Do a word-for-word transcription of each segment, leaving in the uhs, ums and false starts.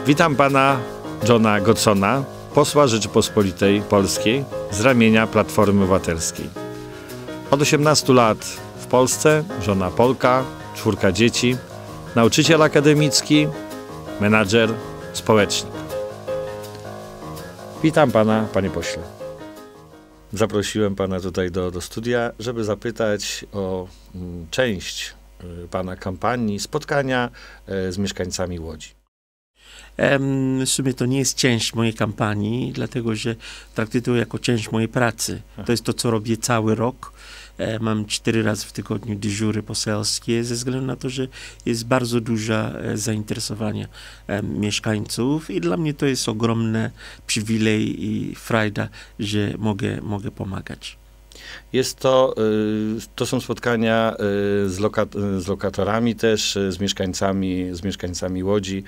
Witam pana Johna Godsona, posła Rzeczypospolitej Polskiej z ramienia Platformy Obywatelskiej. Od osiemnastu lat w Polsce, żona Polka, czwórka dzieci, nauczyciel akademicki, menadżer, społecznik. Witam pana, panie pośle. Zaprosiłem pana tutaj do, do studia, żeby zapytać o mm, część y, pana kampanii, spotkania y, z mieszkańcami Łodzi. W sumie to nie jest część mojej kampanii, dlatego że traktuję to jako część mojej pracy. To jest to, co robię cały rok. Mam cztery razy w tygodniu dyżury poselskie, ze względu na to, że jest bardzo duże zainteresowanie mieszkańców i dla mnie to jest ogromny przywilej i frajda, że mogę, mogę pomagać. Jest to, to są spotkania z, loka, z lokatorami też, z mieszkańcami, z mieszkańcami Łodzi.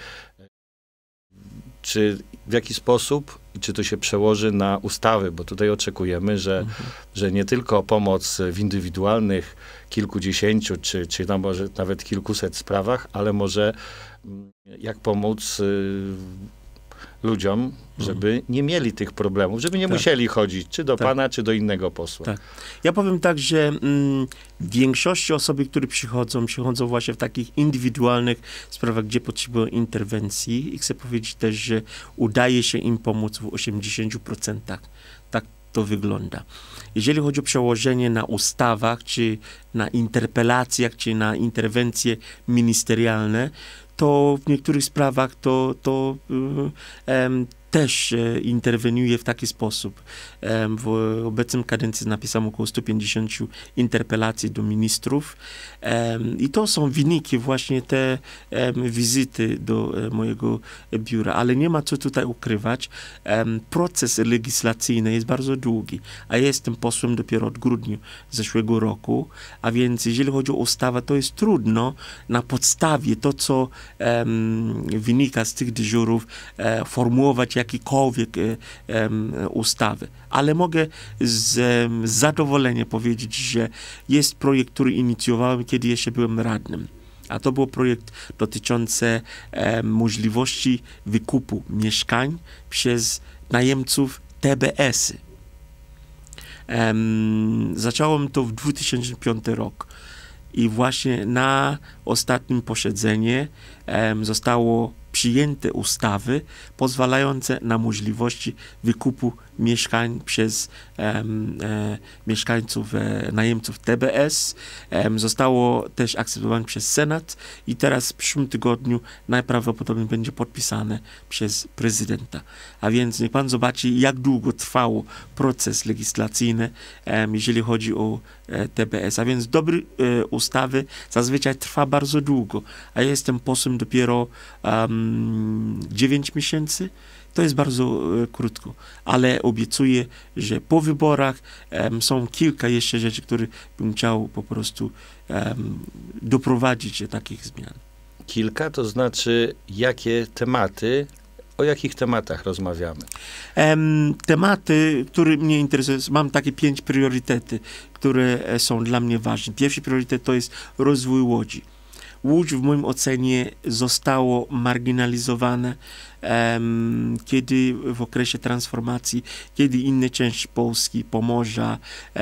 Czy w jaki sposób, czy to się przełoży na ustawy, bo tutaj oczekujemy, że, mhm. że nie tylko pomoc w indywidualnych kilkudziesięciu, czy, czy tam może nawet kilkuset sprawach, ale może jak pomóc y, ludziom, żeby mhm. nie mieli tych problemów, żeby nie tak. musieli chodzić, czy do tak. pana, czy do innego posła. Tak. Ja powiem tak, że mm, w większości osoby, które przychodzą, przychodzą właśnie w takich indywidualnych sprawach, gdzie potrzebują interwencji i chcę powiedzieć też, że udaje się im pomóc w osiemdziesięciu procentach. Tak to wygląda. Jeżeli chodzi o przełożenie na ustawach, czy na interpelacjach, czy na interwencje ministerialne, to w niektórych sprawach to, to um, też e, interweniuje w taki sposób. E, w obecnym kadencji napisałem około stu pięćdziesięciu interpelacji do ministrów e, i to są wyniki właśnie te e, wizyty do e, mojego biura, ale nie ma co tutaj ukrywać. E, proces legislacyjny jest bardzo długi, a ja jestem posłem dopiero od grudnia zeszłego roku, a więc jeżeli chodzi o ustawę, to jest trudno na podstawie to, co e, wynika z tych dyżurów, e, formułować jakikolwiek e, e, ustawy. Ale mogę z, z zadowoleniem powiedzieć, że jest projekt, który inicjowałem, kiedy jeszcze byłem radnym. A to był projekt dotyczący e, możliwości wykupu mieszkań przez najemców T B S-y. E, zacząłem to w dwa tysiące piątym roku. I właśnie na ostatnim posiedzeniu e, zostało przyjęte ustawy pozwalające na możliwości wykupu mieszkań przez um, e, mieszkańców, e, najemców T B S. Um, zostało też akceptowane przez Senat i teraz w przyszłym tygodniu najprawdopodobniej będzie podpisane przez prezydenta. A więc niech pan zobaczy, jak długo trwał proces legislacyjny, um, jeżeli chodzi o e, T B S. A więc dobre e, ustawy zazwyczaj trwa bardzo długo, a ja jestem posłem dopiero um, dziewięć miesięcy. To jest bardzo e, krótko, ale obiecuję, że po wyborach um, są kilka jeszcze rzeczy, które bym chciał po prostu um, doprowadzić do takich zmian. Kilka, to znaczy jakie tematy, o jakich tematach rozmawiamy? Um, tematy, które mnie interesują, mam takie pięć priorytety, które są dla mnie ważne. Pierwszy priorytet to jest rozwój Łodzi. Łódź w moim ocenie zostało marginalizowane, um, kiedy w okresie transformacji, kiedy inne części Polski, Pomorza,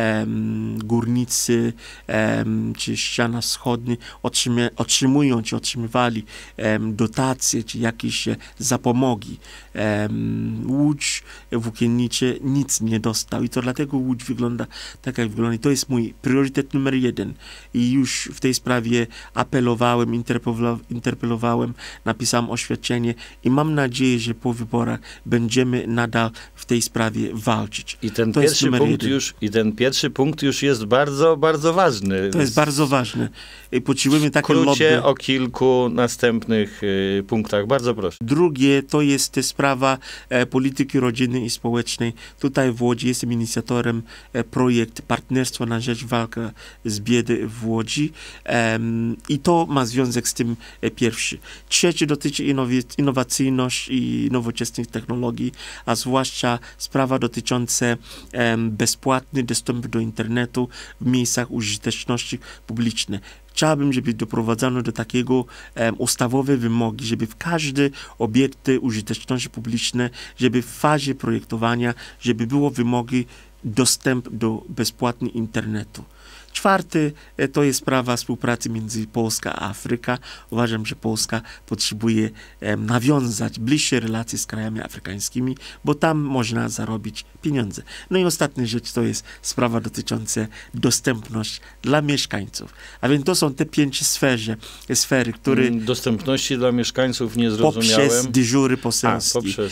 um, górnicy um, czy ściana wschodnia otrzyma, otrzymują czy otrzymywali um, dotacje czy jakieś zapomogi. Um, Łódź włókiennicze nic nie dostał i to dlatego Łódź wygląda tak, jak wygląda. I to jest mój priorytet numer jeden. I już w tej sprawie apelowałem, interpelowałem, interpelowałem napisałem oświadczenie i mam nadzieję, że po wyborach będziemy nadal w tej sprawie walczyć. I ten, to pierwszy, jest punkt już, i ten pierwszy punkt już jest bardzo, bardzo ważny. To jest bardzo ważne. I potrzebujemy takie lobby. Skrócie o kilku następnych y, punktach. Bardzo proszę. Drugie to jest sprawa e, polityki rodzinnej i społecznej. Tutaj w Łodzi jestem inicjatorem e, projekt Partnerstwo na rzecz walki z biedy w Łodzi e, i to ma związek z tym e, pierwszy. Trzeci dotyczy innowacyjności i nowoczesnych technologii, a zwłaszcza sprawa dotycząca em, bezpłatny dostęp do internetu w miejscach użyteczności publicznej. Chciałbym, żeby doprowadzano do takiego um, ustawowe wymogi, żeby w każde obiekty użyteczności publicznej, żeby w fazie projektowania, żeby było wymogi dostęp do bezpłatnego internetu. Czwarty to jest sprawa współpracy między Polską a Afryką. Uważam, że Polska potrzebuje um, nawiązać bliższe relacje z krajami afrykańskimi, bo tam można zarobić pieniądze. No i ostatnia rzecz to jest sprawa dotycząca dostępności dla mieszkańców. A więc to są te pięć sferze, sfery, które... Dostępności dla mieszkańców nie zrozumiałem. Poprzez dyżury poselskie. A, poprzez...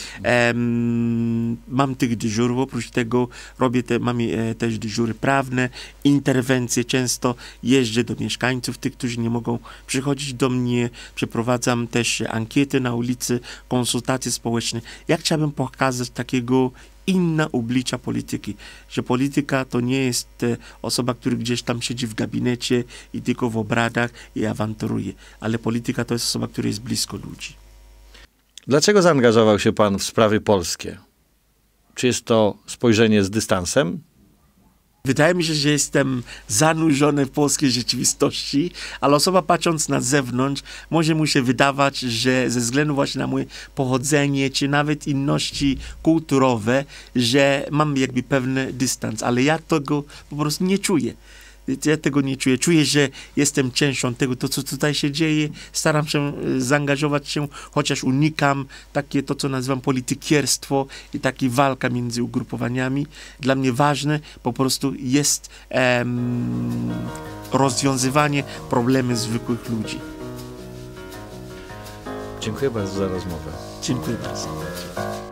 Um, mam tych dyżurów, oprócz tego robię te, mam e, też dyżury prawne, interwencje. Często jeżdżę do mieszkańców, tych, którzy nie mogą przychodzić do mnie. Przeprowadzam też ankiety na ulicy, konsultacje społeczne. Ja chciałbym pokazać takiego inna oblicza polityki, że polityka to nie jest e, osoba, która gdzieś tam siedzi w gabinecie i tylko w obradach i awanturuje, ale polityka to jest osoba, która jest blisko ludzi. Dlaczego zaangażował się pan w sprawy polskie? Czy jest to spojrzenie z dystansem? Wydaje mi się, że jestem zanurzony w polskiej rzeczywistości, ale osoba patrząc na zewnątrz może mu się wydawać, że ze względu właśnie na moje pochodzenie, czy nawet inności kulturowe, że mam jakby pewny dystans, ale ja tego po prostu nie czuję. Ja tego nie czuję. Czuję, że jestem częścią tego, to co tutaj się dzieje. Staram się zaangażować się, chociaż unikam takie to, co nazywam politykierstwo i taka walka między ugrupowaniami. Dla mnie ważne po prostu jest em, rozwiązywanie problemów zwykłych ludzi. Dziękuję bardzo za rozmowę. Dziękuję bardzo.